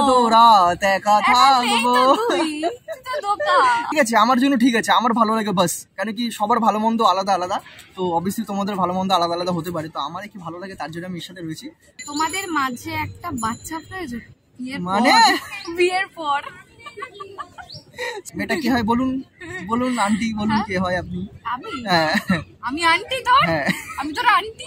কত রাত একা থাকবো। ঠিক আছে, আমার জন্য ঠিক আছে, আমার ভালো লাগে বাস। কেন কি সবার ভালো মন্দ আলাদা আলাদা, তো অবভিয়াসলি তোমাদের ভালো মন্দ আলাদা আলাদা হতে পারে, তো আমার কি ভালো লাগে তার জন্য আমি এর সাথে রয়েছি। তোমাদের মাঝে একটা বাচ্চা প্রয়োজন মানে বিয়ের পর। মেয়েটা কি হয় বলুন, বলুন আন্টি বলুন, কে হয় আপনি? আমি হ্যাঁ আমি আন্টি তোর? হ্যাঁ আমি তোর আন্টি।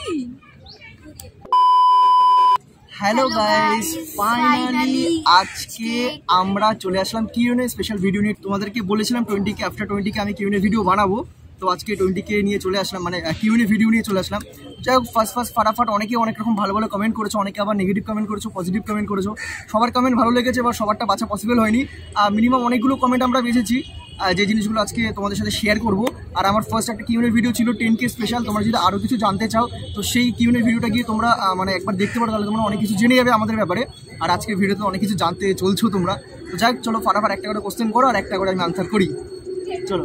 হ্যালো গাইস, ফাইনালি আজকে আমরা চলে আসলাম কিউএনএ স্পেশাল ভিডিও নিয়ে। তোমাদেরকে বলেছিলাম 20K আফটার 20K আমি কিউএনএ ভিডিও বানাবো, তো আজকে 20K নিয়ে চলে আসলাম, মানে কিউএনএ ভিডিও নিয়ে চলে আসলাম। যাই হোক, ফার্স্ট ফাটাফাট অনেকে অনেক রকম ভালো ভালো কমেন্ট করেছো, অনেকে আবার নেগেটিভ কমেন্ট করেছো, পজিটিভ কমেন্ট করেছো। সবার কমেন্ট ভালো লেগেছে, এবার সবারটা বাঁচা পসিবল হয়নি। মিনিমাম অনেকগুলো কমেন্ট আমরা বেঁচেছি, যে জিনিসগুলো আজকে তোমাদের সাথে শেয়ার করবো। আর আমার ফার্স্ট একটা কিউএনএ ভিডিও ছিল 10K স্পেশাল। তোমরা যদি আরও কিছু জানতে চাও তো সেই কিউএনএ ভিডিওটা গিয়ে তোমরা মানে একবার দেখতে পারো, তাহলে তোমরা অনেক কিছু জেনে যাবে আমাদের ব্যাপারে। আর আজকের ভিডিওতে অনেক কিছু জানতে চলছো তোমরা। তো যাই হোক, চলো ফাটাফাট একটা করে কোশ্চেন করো আর একটা করে আমি আনসার করি। চলো,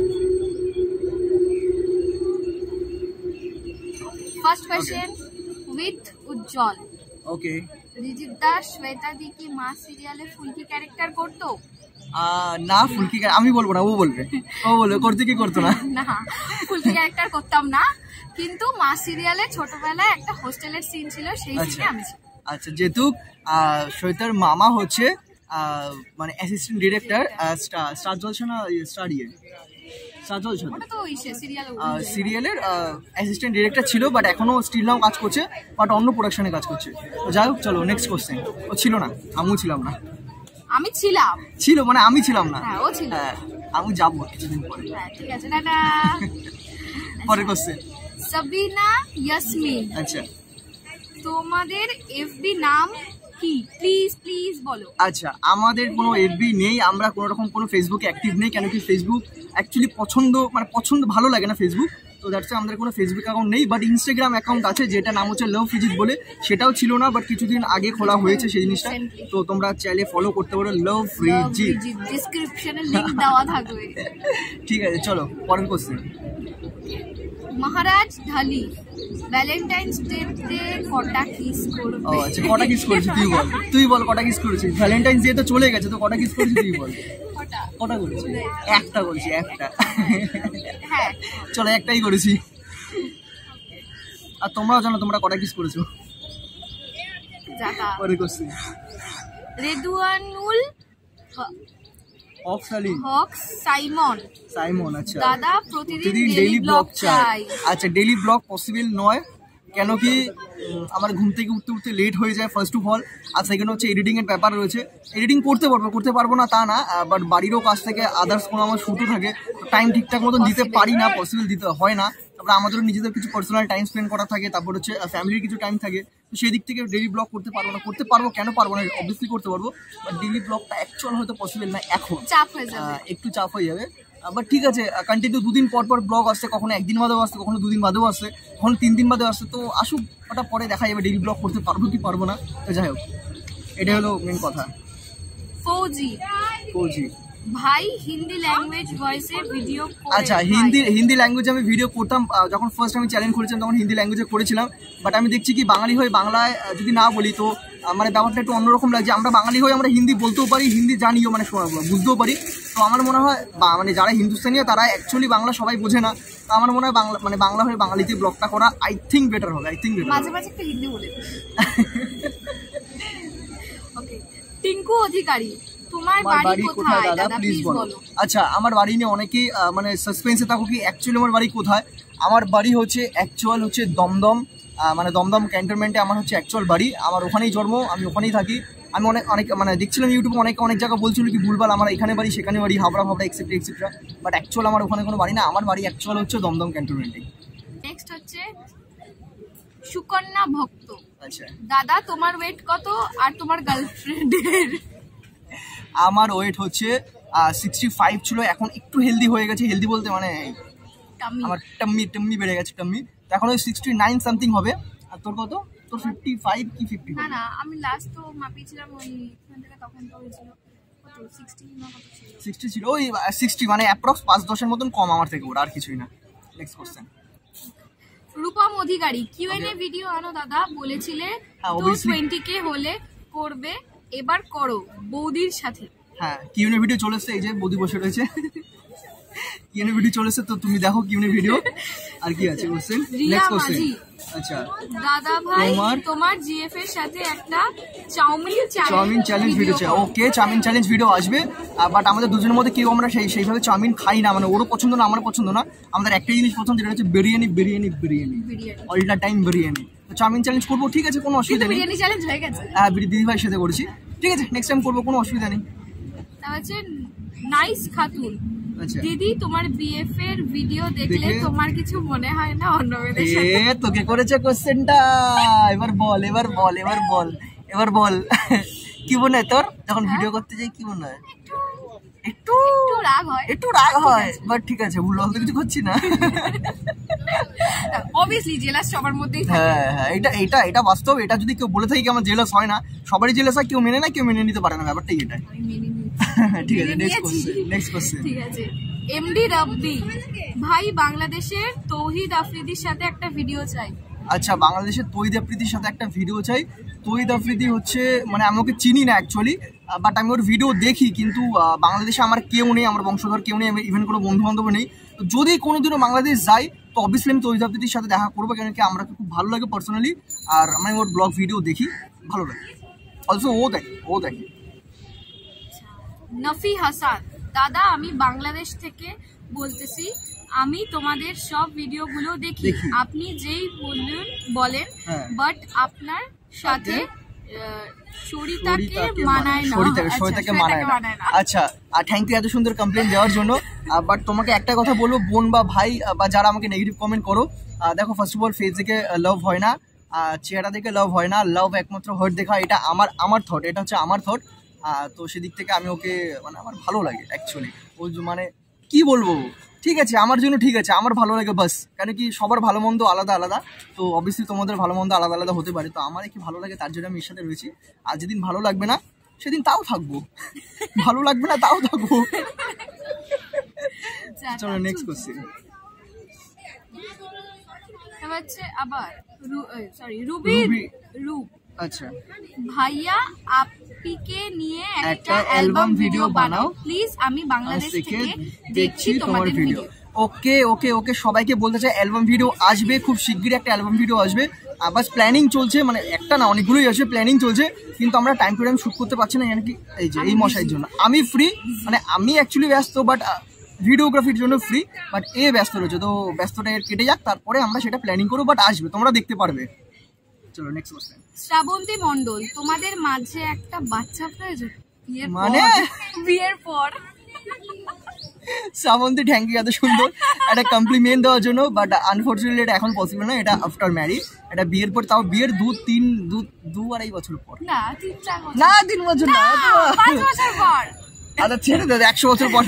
first question with Ujjwal. Okay. Rijit Das Shweta দি কি মা সিরিয়ালে ফুলকি ক্যারেক্টার করতো? না, ফুলকি আমি বলবো না, ও বলবে। ও বলবে করতে কি করতো না। না, ফুলকি ক্যারেক্টার করতাম না, কিন্তু মা সিরিয়ালে ছোটবেলায় একটা হোস্টেলের সিন ছিল, সেই সিনে আমি ছিলাম। আচ্ছা, যেহেতু শ্বেতার মামা হচ্ছে মানে অ্যাসিস্ট্যান্ট ডিরেক্টর স্টার জলসা না স্টার জলসা, ওটা তো সিরিয়ালের অ্যাসিস্ট্যান্ট ডিরেক্টর ছিল, বাট এখনো স্টিল নাও কাজ করছে, বাট অন্য প্রোডাকশনে কাজ করছে। তো যাই হোক, চলো নেক্সট কোশ্চেন। ও ছিল না, আমিও ছিলাম না। আমি ছিলাম, ছিল মানে আমি ছিলাম না। হ্যাঁ ও ছিল। হ্যাঁ, আমি যাবো কিছুদিন পরে। হ্যাঁ ঠিক আছে, টাটা। পরের কোশ্চেন। সাবিনা ইয়াসমিন, আচ্ছা তোমাদের এফবি নাম কি? প্লিজ প্লিজ বলো। আচ্ছা, আমাদের কোনো এফবি নেই, আমরা কোনো রকম কোনো ফেসবুকে অ্যাক্টিভ নেই। কেন কি ফেসবুক অ্যাকচুয়ালি পছন্দ ভালো লাগে না ফেসবুক, তো দ্যাটস আমাদের কোনো ফেসবুক অ্যাকাউন্ট নেই। বাট ইনস্টাগ্রাম অ্যাকাউন্ট আছে, যেটা নাম হচ্ছে লাভ ফিজিট বলে, সেটাও ছিল না, বাট কিছুদিন আগে খোলা হয়েছে সেই জিনিসটা। তো তোমরা চাইলে ফলো করতে পারো লাভ ফিজিট, ডেসক্রিপশনে লিংক দেওয়া থাকবে। ঠিক আছে, চলো পরের question. Maharaj Dhali Valentine's day তে কটা কিস করবে? ও আচ্ছা, কটা কিস করেছিস তুই বল কটা কিস করেছিস? ভ্যালেন্টাইন্স ডে তো চলে গেছে, তো কটা কিস করেছিস তুই বল। কটা করেছিস? একটা করেছি, একটা। হ্যাঁ চলো, একটাই করেছি। আর তোমরাও জানো তোমরা কটা কিস করেছো। পরের কোশ্চেন। রেদুয়ানুল হক সাইমন, আচ্ছা দাদা প্রতিদিন ডেইলি ব্লগ চাই। আচ্ছা, ডেইলি ব্লগ পসিবল নয়, কেন কি আমার ঘুম থেকে উঠতে উঠতে লেট হয়ে যায় ফার্স্ট অফ অল, আর সেকেন্ড হচ্ছে এডিটিং এর ব্যাপার রয়েছে। এডিটিং করতে পারবো না তা না, বাট বাড়িরও কাজ থেকে আদার্স কোনো আমার শুটও থাকে, টাইম ঠিকঠাক মতন দিতে পারি না, পসিবল দিতে হয় না। তারপরে আমাদেরও নিজেদের কিছু পার্সোনাল টাইম স্পেন্ড করা থাকে, তারপর হচ্ছে ফ্যামিলির কিছু টাইম থাকে, তো সেই দিক থেকে ডেইলি ব্লগ করতে পারবো না। কেন পারবো না, অবভিয়াসলি করতে পারবো, বাট ডেইলি ব্লগটা অ্যাকচুয়াল হয়তো পসিবল না এখন, একটু চাপ হয়ে যাবে। বাট ঠিক আছে, কন্টিনিউ 2 দিন পর ব্লগ আসছে, কখনো 1 দিন বাদেও আসছে, কখনো 2 দিন বাদেও আসছে, কখনো 3 দিন বাদেও আসছে। তো আসুক, ওটা পরে দেখা যাবে ডেইলি ব্লগ করতে পারবো কি পারবো না। তো যাই হোক, এটাই হলো মেন কথা। ফৌজি ভাই হিন্দি ল্যাঙ্গুয়েজ ভয়েসে ভিডিও। আচ্ছা, হিন্দি ল্যাঙ্গুয়েজে আমি ভিডিও করতাম, যখন ফার্স্ট আমি চ্যালেঞ্জ করেছিলাম তখন হিন্দি ল্যাঙ্গুয়েজে করেছিলাম, বাট আমি দেখছি কি বাঙালি হয়ে বাংলায় যদি না বলি তো মানে ব্যাপারটা একটু অন্যরকম লাগছে। আমরা বাঙালি হয়ে আমরা হিন্দি বলতেও পারি, হিন্দি জানিও, মানে বুঝতেও পারি। তো আমার মনে হয় মানে যারা হিন্দুস্তানি তারা অ্যাকচুয়ালি বাংলা সবাই বোঝে না, তো আমার মনে হয় বাংলা হয়ে বাঙালিতে ব্লগটা করা আই থিঙ্ক বেটার হবে। মাঝে মাঝে একটু হিন্দি বলে। ওকে, টিঙ্কু অধিকারী, তোমার বাড়ি কোথায় দাদা প্লিজ বলো। আচ্ছা, আমার বাড়ি নিয়ে অনেকেই মানে সাসপেন্সে থাকো কি অ্যাকচুয়ালি আমার বাড়ি কোথায়। আমার বাড়ি হচ্ছে দমদম, মানে দমদম ক্যান্টনমেন্টে আমার হচ্ছে অ্যাকচুয়াল বাড়ি। আমার ওখানেই জন্ম, আমি ওখানেই থাকি। আমি অনেক মানে দেখছিলাম ইউটিউবে অনেক জায়গা বলছিল কি ভুলভাল আমার এখানে বাড়ি সেখানে বাড়ি, হাবড়া এক্সেট্রা, বাট অ্যাকচুয়াল আমার ওখানে কোনো বাড়ি না, আমার বাড়ি অ্যাকচুয়াল হচ্ছে দমদম ক্যান্টনমেন্টে। নেক্সট হচ্ছে সুকন্যা ভক্ত। আচ্ছা দাদা, তোমার ওয়েট কত আর তোমার গার্লফ্রেন্ডের? আমার ওয়েট হচ্ছে 65 ছিল, এখন একটু হেলদি হয়ে গেছে। হেলদি বলতে মানে আমার টাম্মি বেড়ে গেছে, এখন ওই 69 সামথিং হবে। আর তোর কত? তোর 55 কি 50? না, আমি লাস্ট তো মাপিয়েছিলাম ওই এখান থেকে, তখন তো হয়েছিল 60 ছিল, ওই 60 মানে অ্যাপ্রক্স 5-10 মতন কম আমার থেকে, ওরা আর কিছুই না। Next question. Rupam Adhikari, QnA video আনো দাদা, বলেছিলে তো 20K হলে করবে, এবার করো বৌদির সাথে। হ্যাঁ কিউনে ভিডিও চলে এসছে, এই যে বৌদি বসে রয়েছে, কিউনে ভিডিও চলে এসছে, তো তুমি দেখো কিউনে ভিডিও। আর কি আছে কোশ্চেন? Next question. আচ্ছা দাদা ভাই তোমার জিএফ এর সাথে একটা চাউমিন চ্যালেঞ্জ ভিডিও চাই। ওকে চাউমিন চ্যালেঞ্জ ভিডিও আসবে, বাট আমাদের দুজনের মধ্যে কেউ আমরা সেইভাবে চাউমিন খাই না, মানে ওরও পছন্দ না আমার পছন্দ না, আমাদের একটাই জিনিস পছন্দ, যেটা হচ্ছে biryani biryani biryani, all the time biryani. তো চাউমিন চ্যালেঞ্জ করবো, ঠিক আছে কোনো অসুবিধা নেই। বিরিয়ানি চ্যালেঞ্জ হয়ে গেছে, হ্যাঁ দিদি ভাইয়ের সাথে করেছি, ঠিক আছে নেক্সট টাইম করবো, কোনো অসুবিধা নেই। তা হচ্ছে নাইস খাতুন, দিদি তোমার বিএফ এর ভিডিও দেখলে তোমার কিছু মনে হয় না অন্য মেয়েদের সাথে? তোকে করেছে কোশ্চেনটা, এবার বল এবার বল এবার বল এবার বল কি মনে হয় তোর যখন ভিডিও করতে যাই, কি মনে হয়? একটু রাগ হয়, বাট ঠিক আছে, ভুল বলতে কিছু করছি না। অবভিয়াসলি জেলাস সবার মধ্যেই থাকে। হ্যাঁ এটা বাস্তব, এটা যদি কেউ বলে থাকে আমার জেলাস হয় না, সবারই জেলাস হয়, কেউ মেনে না, কেউ মেনে নিতে পারে না, ব্যাপারটাই এটা। ঠিক আছে নেক্সট কোশ্চেন। ঠিক আছে এমডি রাব্বি, ভাই বাংলাদেশের তৌহিদ আফ্রিদির সাথে একটা ভিডিও চাই। আচ্ছা বাংলাদেশের তৌহিদ আফ্রিদির সাথে একটা ভিডিও চাই। তৌহিদ আফ্রিদি হচ্ছে, মানে আমি ওকে চিনি না অ্যাকচুয়ালি, বাট আমি ওর ভিডিও দেখি, কিন্তু বাংলাদেশে আমার কেউ নেই, আমার বংশধর কেউ নেই, ইভেন কোনো বন্ধু বান্ধব নেই। তো যদি কোনোদিনও বাংলাদেশ যাই, তো অবভিয়াসলি আমি তৌহিদ আফ্রিদির সাথে দেখা করবো, কেন কি আমরা খুব ভালো লাগে পার্সোনালি, আর আমি ওর ব্লগ ভিডিও দেখি, ভালো লাগে। অলসো ও দেখে। নফি হাসান, দাদা আমি বাংলাদেশ থেকে বলতেছি, আমি তোমাদের সব ভিডিওগুলো দেখি, আপনি যেই বলেন বাট আপনার সাথে সরিতাকে মানায় না। আচ্ছা আর থ্যাংক ইউ এত সুন্দর কমপ্লেন দেওয়ার জন্য, বাট তোমাকে একটা কথা বলবো, বোন বা ভাই বা যারা আমাকে নেগেটিভ কমেন্ট করো, দেখো ফার্স্ট অফ অল ফেস দেখে লাভ হয় না, চেহারা দেখে লাভ হয় না, লাভ একমাত্র হার্ট দেখা, এটা আমার থট, এটা হচ্ছে আমার থট। তো সেদিক থেকে আমি ওকে, মানে আমার ভালো লাগে অ্যাকচুয়ালি, ও মানে কি বলবো, ঠিক আছে আমার জন্য ঠিক আছে, আমার ভালো লাগে বাস, কেন কি সবার ভালো মন্দ আলাদা আলাদা, তো অবভিয়াসলি তোমাদের ভালো মন্দ আলাদা আলাদা হতে পারে, তো আমার কি ভালো লাগে তার জন্য আমি এর সাথে রয়েছি। আর যেদিন ভালো লাগবে না সেদিন তাও থাকবো, ভালো লাগবে না তাও থাকবো। চলো নেক্সট কোশ্চেন। আবার রূপ, আচ্ছা ভাইয়া আপনিকে নিয়ে একটা অ্যালবাম ভিডিও বানাও প্লিজ, আমি বাংলাদেশ থেকে দেখছি তোমাদের ভিডিও। ওকে সবাইকে বলতে চাই অ্যালবাম ভিডিও আসবে খুব শিগগিরই, একটা অ্যালবাম ভিডিও আসবে, বাস প্ল্যানিং চলছে, মানে একটা না অনেকগুলোই আসবে, প্ল্যানিং চলছে, কিন্তু আমরা টাইম টু টাইম শুট করতে পারছি না, জানি কি এই মশাইয়ের জন্য। আমি ফ্রি, মানে আমি অ্যাকচুয়ালি ব্যস্ত, বাট ভিডিওগ্রাফির জন্য ফ্রি, বাট ব্যস্ত রয়েছে, তো ব্যস্তটা কেটে যাক, তারপরে আমরা সেটা প্ল্যানিং করবো, বাট আসবে, তোমরা দেখতে পারবে। চলো নেক্সট কোশ্চেন। শ্রাবন্তী মণ্ডল, তোমাদের মাঝে একটা বাচ্চা প্রয়োজন, মানে বিয়ের পর। শ্রাবন্তী থ্যাংক ইউ এত সুন্দর একটা কমপ্লিমেন্ট দেওয়ার জন্য, বাট আনফর্চুনেটলি এটা এখন পসিবল না, এটা আফটার ম্যারিজ, এটা বিয়ের পর, তাও বিয়ের 2-2.5 বছর পর, না 3 বছর না, 5 বছর পর, আচ্ছা ছেড়ে দে 100 বছর পর।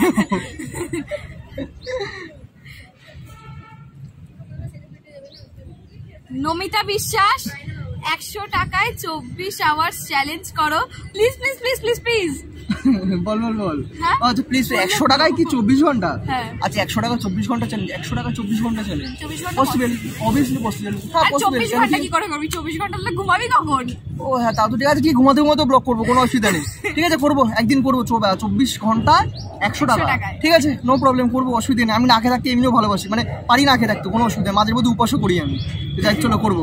নমিতা বিশ্বাস, 100 টাকায় 24 আওয়ার্স চ্যালেঞ্জ করো please please please please please. বল আচ্ছা প্লিজ 100 টাকায় কি 24 ঘন্টা? আচ্ছা 100 টাকা 24 ঘন্টা চ্যালেঞ্জ, 100 টাকা 24 ঘন্টা চ্যালেঞ্জ পসিবল, অবভিয়াসলি পসিবল। হ্যাঁ পসিবল। 24 ঘন্টা কি করে করবি? 24 ঘন্টা হলে ঘুমাবি কখন? ও হ্যাঁ তাও তো ঠিক আছে, কি ঘুমাতে ব্লগ করবো, কোনো অসুবিধা নেই, ঠিক আছে করবো, একদিন করবো, 24 ঘন্টা 100 টাকা, ঠিক আছে নো প্রবলেম, করবো, অসুবিধা নেই। আমি না খেয়ে থাকতে এমনিও ভালোবাসি, মানে পারি না খেয়ে থাকতে, কোনো অসুবিধা, মাঝে মধ্যে উপাসও করি আমি, যাই চলো করবো।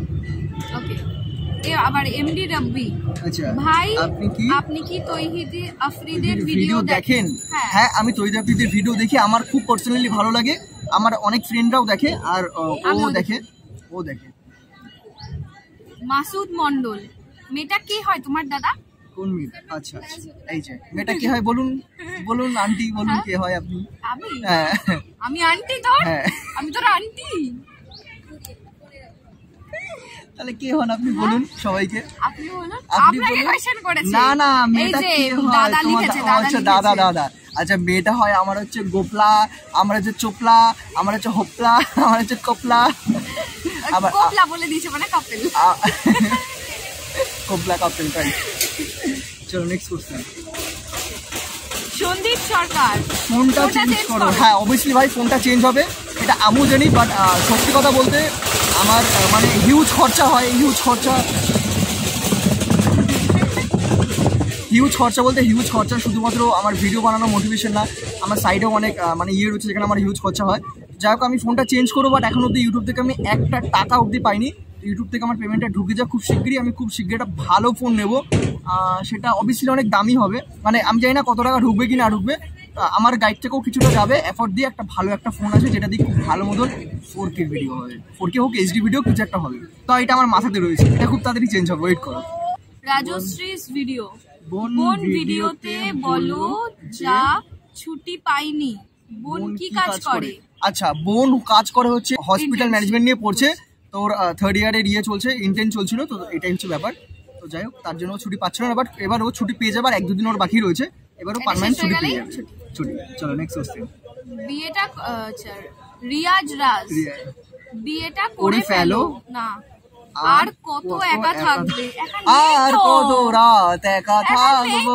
আবার এমডি রাব্বি, ভাই আপনি কি তৌহিদ আফ্রিদির ভিডিও দেখেন? হ্যাঁ আমি তৌহিদ আফ্রিদির ভিডিও দেখি, আমার খুব পার্সোনালি ভালো লাগে, আমার অনেক ফ্রেন্ডরাও দেখে, আর ও দেখে। মাসুদ মণ্ডল, মেয়েটা কে হয় তোমার দাদা? কোন মেয়ে? আচ্ছা এই যে মেয়েটা কে হয় বলুন আন্টি, বলুন কে হয় আপনি? আমি আন্টি তোর? আমি তোর আন্টি? তাহলে কে হন আপনি বলুন সবাইকে, আপনি বলুন, আপনাকে কোশ্চেন করেছে। না মেয়েটা কে হয়? দাদা লিখেছে, দাদা। আচ্ছা মেয়েটা হয় আমার হচ্ছে গোপলা, আমার হচ্ছে চোপলা, আমার হচ্ছে হোপলা, আমার হচ্ছে কপলা, আবার কপলা বলে দিয়েছে, মানে কাপেল, কপলা কাপেল, তাই। চলো নেক্সট কোশ্চেন। সন্দীপ সরকার, ফোনটা চেঞ্জ করো। হ্যাঁ অবভিয়াসলি ভাই ফোনটা চেঞ্জ হবে, এটা আমিও জানি, বাট সত্যি কথা বলতে আমার মানে হিউজ খরচা হয়, হিউজ খরচা। হিউজ খরচা বলতে হিউজ খরচা, শুধুমাত্র আমার ভিডিও বানানো মোটিভেশন না, আমার সাইডেও অনেক মানে ইয়ে রয়েছে যেখানে আমার হিউজ খরচা হয়। যাই হোক আমি ফোনটা চেঞ্জ করবো, বাট এখন অব্দি ইউটিউব থেকে আমি একটা টাকা অবধি পাইনি। ইউটিউব থেকে আমার পেমেন্টটা ঢুকে যায় খুব শীঘ্রই। আমি খুব শীঘ্রই একটা ভালো ফোন নেবো, সেটা অবভিয়াসলি অনেক দামি হবে, মানে আমি জানি না কত টাকা ঢুকবে কি না ঢুকবে। আমার গাইড থেকেও কিছুটা যাবে এফোর্ট দিয়ে একটা ভালো একটা ফোন আছে যেটা দিয়ে খুব ভালো মতন 4K ভিডিও হবে, 4K হোক HD ভিডিও কিছু একটা হবে। তো এটা আমার মাথাতে রয়েছে, এটা খুব তাড়াতাড়ি চেঞ্জ হবে, ওয়েট করো। রাজশ্রী's ভিডিও, বোন ভিডিওতে বলো যা ছুটি পাইনি, বোন কি কাজ করে? আচ্ছা, বোন কাজ করে হচ্ছে হসপিটাল ম্যানেজমেন্ট নিয়ে পড়ছে, তোর 3rd ইয়ারের ইয়ে চলছে, ইন্টার্ন চলছিল, তো এটাই হচ্ছে ব্যাপার। তো যাই হোক তার জন্য ছুটি পাচ্ছিল না, বাট এবার ও ছুটি পেয়ে যাবে, আর 1-2 দিন ওর বাকি রয়েছে, এবারও পার্মানেন্ট ছুটি পেয়ে যাবে। ছুটি চলো নেক্সট কোশ্চেন। বিয়েটা আচ্ছা রিয়াজ রাজ, বিয়েটা করে ফেলো না, আর কত একা থাকবে, আর কত রাত একা থাকবো।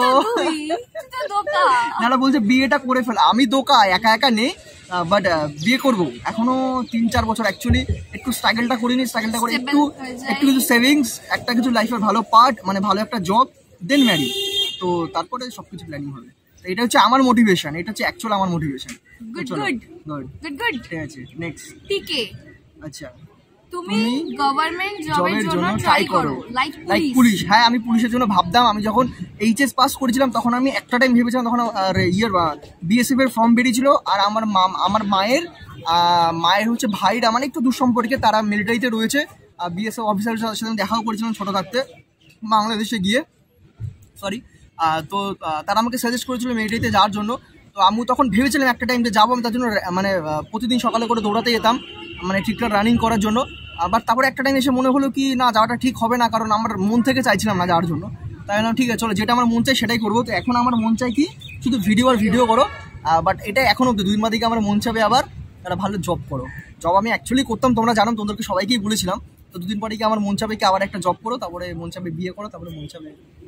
না বলছে বিয়েটা করে ফেলো, আমি দোকা একা একা নেই, বাট বিয়ে করবো এখনো 3-4 বছর। অ্যাকচুয়ালি একটু স্ট্রাগলটা করিনি, স্ট্রাগলটা করে একটু কিছু সেভিংস, একটা কিছু লাইফের ভালো পার্ট, মানে ভালো একটা জব, দেন ম্যারি, তো তারপরে সবকিছু প্ল্যানিং হবে। তো এটা হচ্ছে আমার মোটিভেশন, এটা হচ্ছে অ্যাকচুয়াল আমার motivation. Good good good good, ঠিক আছে নেক্সট। টিকে, আচ্ছা তুমি গভর্নমেন্ট জবের জন্য ট্রাই করো, লাইক পুলিশ। হ্যাঁ আমি পুলিশের জন্য ভাবতাম, আমি যখন এইচএস পাস করেছিলাম তখন আমি একটা টাইম ভেবেছিলাম, তখন বিএসএফ এর ফর্ম বেরিয়েছিল, আর আমার মায়ের হচ্ছে ভাইরা মানে একটু দুঃসম্পর্কে, তারা মিলিটারিতে রয়েছে, বিএসএফ অফিসারের সাথে দেখাও করেছিলাম ছোটো থাকতে বাংলাদেশে গিয়ে, সরি। তো তারা আমাকে সাজেস্ট করেছিল মিলিটারিতে যাওয়ার জন্য। তো আমি তখন ভেবেছিলাম একটা টাইম যে যাবো, আমি তার জন্য মানে প্রতিদিন সকালে করে দৌড়াতে যেতাম, মানে ঠিকঠাক রানিং করার জন্য। আবার তারপরে একটা টাইম এসে মনে হলো কি না, যাওয়াটা ঠিক হবে না, কারণ আমার মন থেকে চাইছিলাম না যাওয়ার জন্য। তাই না, ঠিক আছে চলো, যেটা আমার মন চাই সেটাই করবো। তো এখন আমার মন চাই কি শুধু ভিডিও আর ভিডিও করো, বাট এটা এখন অব্দি 2 মাস দিকে আমার মন চাবে আবার একটা ভালো জব করো। জব আমি অ্যাকচুয়ালি করতাম, তোমরা জানো, তোমাদেরকে সবাইকেই বলেছিলাম। তো 2 দিন পরে কি আমার মন চাবে কি আবার একটা জব করো, তারপরে মন চাবে বিয়ে করো, তারপরে মন চাবে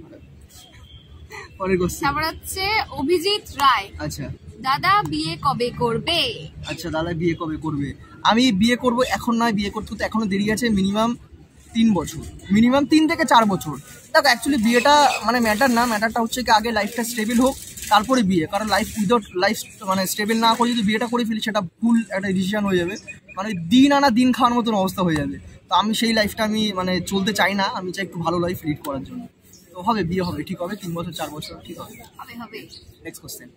পরের কোশ্চেন। তারপর হচ্ছে অভিজিৎ রায়, আচ্ছা দাদা বিয়ে কবে করবে? আচ্ছা দাদা বিয়ে কবে করবে? আমি বিয়ে করব এখন নয়, বিয়ে করতে তো এখনো দেরি আছে, মিনিমাম 3 বছর, মিনিমাম 3 থেকে 4 বছর। দেখো অ্যাকচুয়ালি বিয়েটা মানে ম্যাটার না, ম্যাটারটা হচ্ছে কি আগে লাইফটা স্টেবল হোক তারপরে বিয়ে, কারণ উইদাউট লাইফ মানে স্টেবল না করে যদি বিয়েটা করে ফেলি সেটা ভুল একটা ডিসিশন হয়ে যাবে, মানে দিন আনা দিন খাওয়ার মতন অবস্থা হয়ে যাবে। তো আমি সেই লাইফটা আমি মানে চলতে চাই না, আমি চাই একটু ভালো লাইফ লিড করার জন্য। তো হবে, বিয়ে হবে, ঠিক হবে, 3 বছর 4 বছর ঠিক হবে। Next question.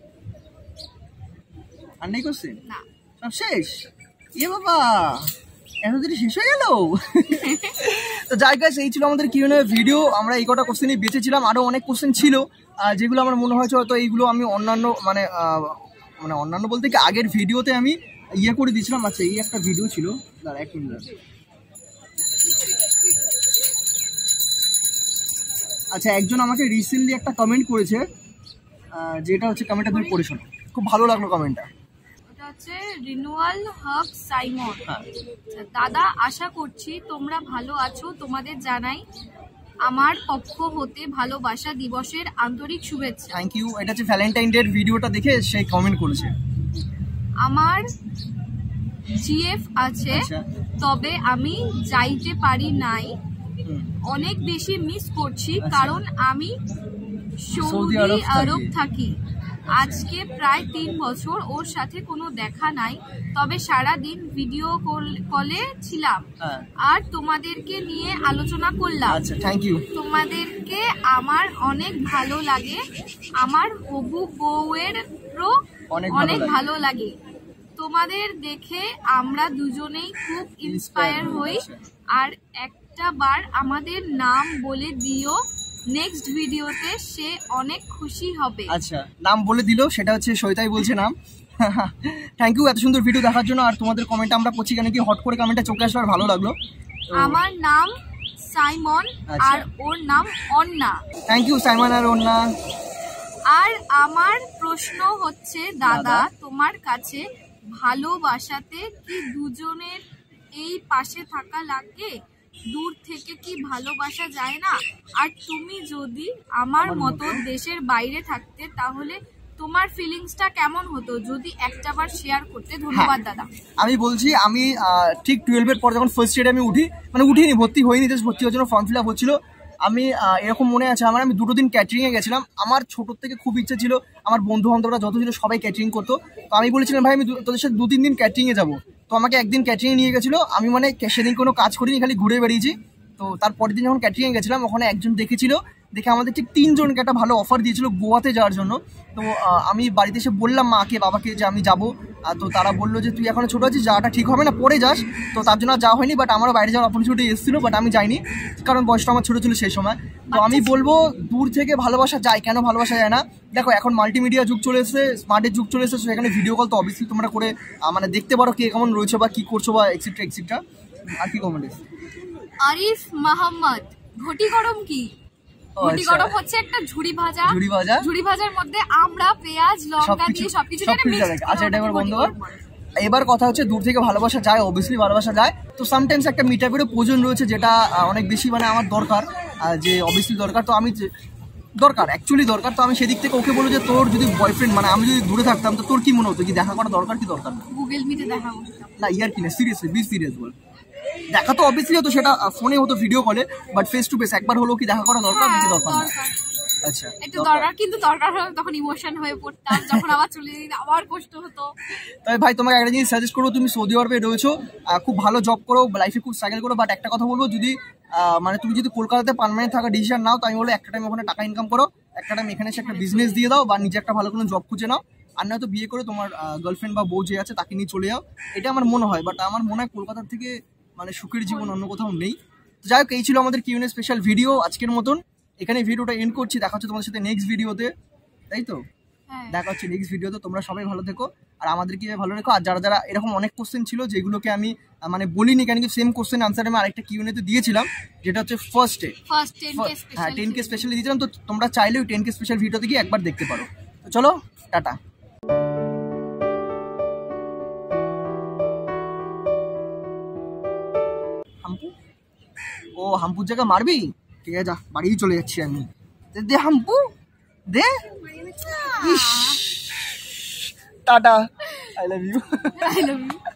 আর নেই কোশ্চেন? না, সব শেষ? এ বাবা এত দেরি শেষ হয়ে গেল। তো যাই গাইস, এই ছিল আমাদের কিউএনএ ভিডিও। আমরা এই কটা কোশ্চেনই বেঁচেছিলাম, আরও অনেক কোশ্চেন ছিল যেগুলো আমার মনে হয়েছে হয়তো এইগুলো আমি অন্যান্য মানে অন্যান্য বলতে কি আগের ভিডিওতে আমি ইয়ে করে দিয়েছিলাম। আচ্ছা এই একটা ভিডিও ছিল, দাঁড়া 1 মিনিট। আচ্ছা একজন আমাকে রিসেন্টলি একটা কমেন্ট করেছে, যেটা হচ্ছে কমেন্টটা তুমি পড়ে শোনো, খুব ভালো লাগলো কমেন্টটা। ওটা হচ্ছে রিনুয়াল হক সাইমন। দাদা আশা করছি তোমরা ভালো আছো, তোমাদের জানাই আমার পক্ষ হতে ভালোবাসা দিবসের আন্তরিক শুভেচ্ছা। Thank you. এটা হচ্ছে ভ্যালেন্টাইন ডে ভিডিওটা দেখে সেই কমেন্ট করেছে। আমার জিএফ আছে, তবে আমি যাইতে পারি নাই, অনেক বেশি মিস করছি, কারণ আমি সৌদি আরব থাকি। আজকে প্রায় 3 বছর ওর সাথে কোনো দেখা নাই, তবে সারা দিন ভিডিও কলে ছিলাম আর তোমাদেরকে নিয়ে আলোচনা করলাম। Thank you. তোমাদেরকে আমার অনেক ভালো লাগে, আমার হবু বউয়েরও অনেক ভালো লাগে। তোমাদের দেখে আমরা দুজনেই খুব ইন্সপায়ার হই। আর একটা বার আমাদের নাম বলে দিও, নেক্সট ভিডিওতে সে অনেক খুশি হবে। আচ্ছা নাম বলে দিল, সেটা হচ্ছে সৈতাই বলছে নাম। থ্যাংক ইউ এত সুন্দর ভিডিও দেখার জন্য। আর তোমাদের কমেন্ট আমরা পড়ছি, কেন কি হট করে কমেন্টটা চোখে আসলে ভালো লাগলো। আমার নাম সাইমন আর ওর নাম অন্না। থ্যাংক ইউ সাইমন আর অন্না। আর আমার প্রশ্ন হচ্ছে দাদা, তোমার কাছে ভালোবাসাতে কি দুজনের এই পাশে থাকা লাগে? দূর থেকে কি ভালোবাসা যায় না? আর তুমি যদি আমার মতো দেশের বাইরে থাকতে তাহলে তোমার ফিলিংসটা কেমন হতো? যদি একটা বার শেয়ার করতে। ধন্যবাদ দাদা। আমি বলছি, আমি ঠিক 12 এর পর যখন ফার্স্ট ইয়ারে আমি উঠিনি, ভর্তি হয়নি, জাস্ট ভর্তি হওয়ার জন্য ফর্ম ফিল আপ হচ্ছিল। আমি এরকম মনে আছে আমার, আমি 2 দিন ক্যাটারিংয়ে গেছিলাম। আমার ছোটোর থেকে খুব ইচ্ছে ছিল, আমার বন্ধু বান্ধবরা যত ছিল সবাই ক্যাটারিং করতো। তো আমি বলেছিলাম ভাই আমি তোদের সাথে 2-3 দিন ক্যাটারিংয়ে যাবো। তো আমাকে একদিন ক্যাটারিংয়ে নিয়ে গেছিলো, আমি মানে সেদিন কোনো কাজ করিনি, খালি ঘুরে বেরিয়েছি। তো তারপরের দিন যখন ক্যাটারিংয়ে গেছিলাম ওখানে একজন দেখেছিল, দেখে আমাদের ঠিক 3 জনকে একটা ভালো অফার দিয়েছিল গোয়াতে যাওয়ার জন্য। তো আমি বাড়িতে এসে বললাম মাকে বাবাকে যে আমি যাবো। তো তারা বললো যে তুই এখনো ছোটো আছিস, যাওয়াটা ঠিক হবে না, পরে যাস। তো তার জন্য যাওয়া হয়নি, বাট আমারও বাইরে যাওয়ার অপরচুনিটি এসেছিলো, বাট আমি যাইনি কারণ বয়সটা আমার ছোটো ছিল সেই সময়। তো আমি বলবো দূর থেকে ভালোবাসা যায়, কেন ভালোবাসা যায় না? দেখো এখন মাল্টিমিডিয়া যুগ চলে এসেছে, স্মার্টের যুগ চলে এসেছে, সেখানে ভিডিও কল তো অবভিয়াসলি তোমরা করে মানে দেখতে পারো কে কেমন রয়েছে বা কী করছো বা এক্সেট্রা এক্সেট্রা। আর কি কমেন্ট এসেছে? আরিফ মাহমুদ, ঘটি গরম কি? ঘটি গরম হচ্ছে একটা ঝুড়ি ভাজা, ঝুড়ি ভাজার মধ্যে আমরা পেঁয়াজ লঙ্কা দিয়ে সবকিছু আচ্ছা এটা এবার বন্ধ কর। এবার কথা হচ্ছে দূর থেকে ভালোবাসা যায়, অবভিয়াসলি ভালোবাসা যায়। তো সামটাইমস একটা মিটআপেরও প্রয়োজন রয়েছে, যেটা অনেক বেশি মানে আমার দরকার, যে অবভিয়াসলি দরকার। তো আমি দরকার অ্যাকচুয়ালি দরকার। তো আমি সেদিক থেকে ওকে বলবো যে তোর যদি বয়ফ্রেন্ড মানে আমি যদি দূরে থাকতাম তো তোর কি মনে হতো, কি দেখা করা দরকার কি দরকার না? গুগল মিটে দেখা করতাম না, ইয়ার কি না, সিরিয়াসলি বি সিরিয়াস বল। দেখা তো অবভিয়াসলি হতো, সেটা ফোনে হতো ভিডিও কলে, বাট ফেস টু ফেস একবার হলো কি দেখা করা দরকার কি দরকার না? আচ্ছা একটু দরকার, কিন্তু দরকার হলে তখন ইমোশন হয়ে পড়তাম, যখন আবার চলে যেতে আবার কষ্ট হতো। তবে ভাই তোমাকে একটা জিনিস সাজেস্ট করবো, তুমি সৌদি আরবে রয়েছো, খুব ভালো জব করো, লাইফে খুব স্ট্রাগল করো, বাট একটা কথা বলবো, যদি মানে তুমি যদি কলকাতাতে পার্মানেন্ট থাকা ডিসিশন নাও, তো আমি বলবো একটা টাইম ওখানে টাকা ইনকাম করো, একটা টাইম এখানে এসে একটা বিজনেস দিয়ে দাও বা নিজে একটা ভালো কোনো জব খুঁজে নাও, আর নয়তো বিয়ে করে তোমার গার্লফ্রেন্ড বা বউ যে আছে তাকে নিয়ে চলে যাও। এটা আমার মনে হয়, বাট আমার মনে হয় কলকাতার থেকে মানে সুখের জীবন অন্য কোথাও নেই। যাই হোক, এই ছিল আমাদের কিউএনএ স্পেশাল ভিডিও আজকের মতন। এখানে ভিডিওটা এন্ড করছি, দেখা হচ্ছে তোমাদের সাথে নেক্সট ভিডিওতে, তাই তো? দেখা হচ্ছে নেক্সট ভিডিওতে। তোমরা সবাই ভালো থেকো আর আমাদেরকে ভালো রেখো। আর যারা যারা এরকম অনেক কোশ্চেন ছিল যেগুলোকে আমি মানে বলিনি, কেন কি সেম কোশ্চেন আনসার আমি আরেকটা কিউএনএতে দিয়েছিলাম, যেটা হচ্ছে ফার্স্টে 10K স্পেশালি দিয়েছিলাম। তো তোমরা চাইলে ওই 10K স্পেশাল ভিডিওতে গিয়ে একবার দেখতে পারো। তো চলো টাটা। হাম্পু, ও হাম্পুর জায়গা মারবি? ঠিক আছে যা, বাড়িই চলে যাচ্ছি আমি। দে হাম্পু দে। Tata, I love you.